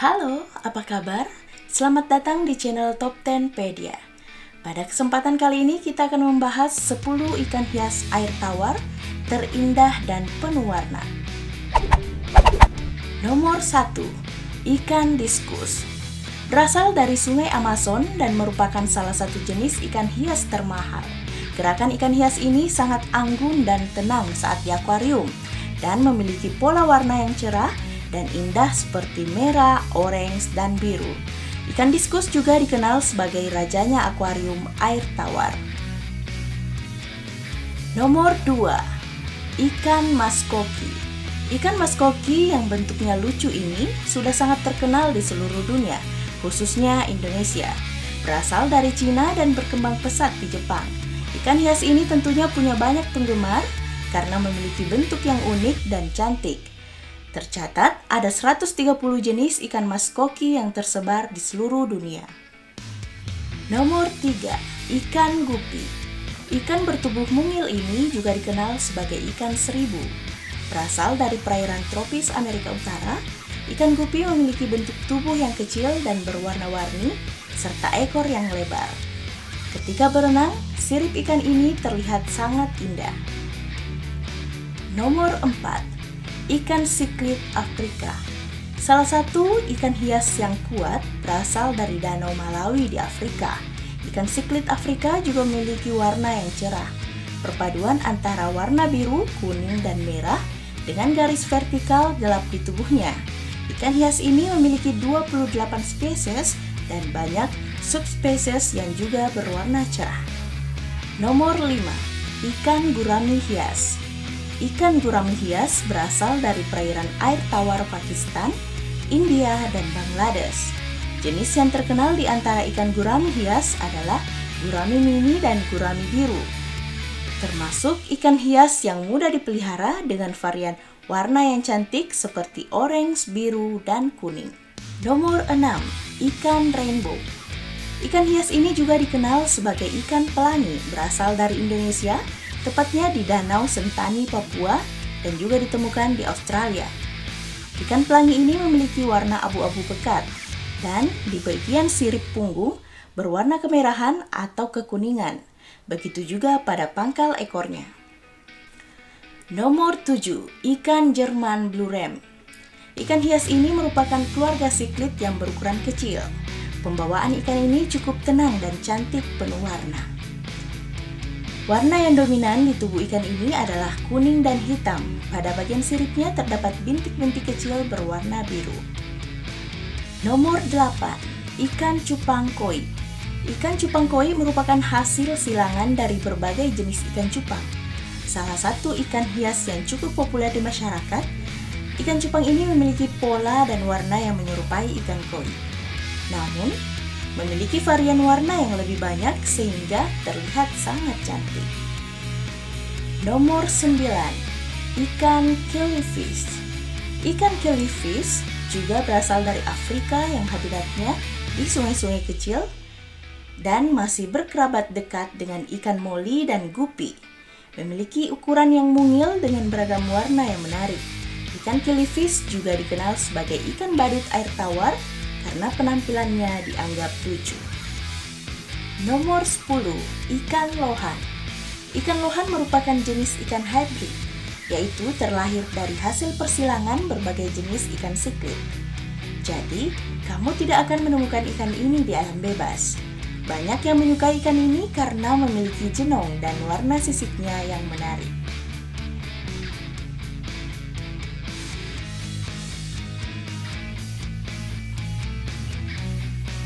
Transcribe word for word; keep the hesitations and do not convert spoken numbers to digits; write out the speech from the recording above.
Halo, apa kabar? Selamat datang di channel Top sepuluh-pedia. Pada kesempatan kali ini kita akan membahas sepuluh ikan hias air tawar terindah dan penuh warna. Nomor satu. Ikan diskus. Berasal dari sungai Amazon dan merupakan salah satu jenis ikan hias termahal. Gerakan ikan hias ini sangat anggun dan tenang saat di akuarium dan memiliki pola warna yang cerah dan indah seperti merah, orange, dan biru. Ikan diskus juga dikenal sebagai rajanya akuarium air tawar. Nomor dua. Ikan maskoki. Ikan maskoki yang bentuknya lucu ini sudah sangat terkenal di seluruh dunia, khususnya Indonesia. Berasal dari Cina dan berkembang pesat di Jepang. Ikan hias ini tentunya punya banyak penggemar karena memiliki bentuk yang unik dan cantik. Tercatat ada seratus tiga puluh jenis ikan maskoki yang tersebar di seluruh dunia. Nomor tiga. Ikan gupi. Ikan bertubuh mungil ini juga dikenal sebagai ikan seribu. Berasal dari perairan tropis Amerika Utara, ikan gupi memiliki bentuk tubuh yang kecil dan berwarna-warni, serta ekor yang lebar. Ketika berenang, sirip ikan ini terlihat sangat indah. Nomor empat. Ikan siklit Afrika. Salah satu ikan hias yang kuat berasal dari Danau Malawi di Afrika. Ikan siklit Afrika juga memiliki warna yang cerah. Perpaduan antara warna biru, kuning, dan merah dengan garis vertikal gelap di tubuhnya. Ikan hias ini memiliki dua puluh delapan spesies dan banyak subspesies yang juga berwarna cerah. Nomor lima. Ikan gurami hias. Ikan gurami hias berasal dari perairan air tawar Pakistan, India, dan Bangladesh. Jenis yang terkenal di antara ikan gurami hias adalah gurami mini dan gurami biru. Termasuk ikan hias yang mudah dipelihara dengan varian warna yang cantik seperti orange, biru, dan kuning. Nomor enam. Ikan rainbow. Ikan hias ini juga dikenal sebagai ikan pelangi, berasal dari Indonesia, tepatnya di Danau Sentani, Papua, dan juga ditemukan di Australia. Ikan pelangi ini memiliki warna abu-abu pekat, dan di bagian sirip punggung berwarna kemerahan atau kekuningan. Begitu juga pada pangkal ekornya. Nomor tujuh. Ikan Jerman Blue Ram. Ikan hias ini merupakan keluarga siklit yang berukuran kecil. Pembawaan ikan ini cukup tenang dan cantik penuh warna. Warna yang dominan di tubuh ikan ini adalah kuning dan hitam. Pada bagian siripnya terdapat bintik-bintik kecil berwarna biru. Nomor delapan. Ikan cupang koi. Ikan cupang koi merupakan hasil silangan dari berbagai jenis ikan cupang. Salah satu ikan hias yang cukup populer di masyarakat, ikan cupang ini memiliki pola dan warna yang menyerupai ikan koi. Namun, memiliki varian warna yang lebih banyak sehingga terlihat sangat cantik. Nomor sembilan. Ikan killifish. Ikan killifish juga berasal dari Afrika yang habitatnya di sungai-sungai kecil dan masih berkerabat dekat dengan ikan moli dan gupi. Memiliki ukuran yang mungil dengan beragam warna yang menarik. Ikan killifish juga dikenal sebagai ikan badut air tawar karena penampilannya dianggap lucu. Nomor sepuluh. Ikan lohan. Ikan lohan merupakan jenis ikan hybrid, yaitu terlahir dari hasil persilangan berbagai jenis ikan siklit. Jadi, kamu tidak akan menemukan ikan ini di alam bebas. Banyak yang menyukai ikan ini karena memiliki jenong dan warna sisiknya yang menarik.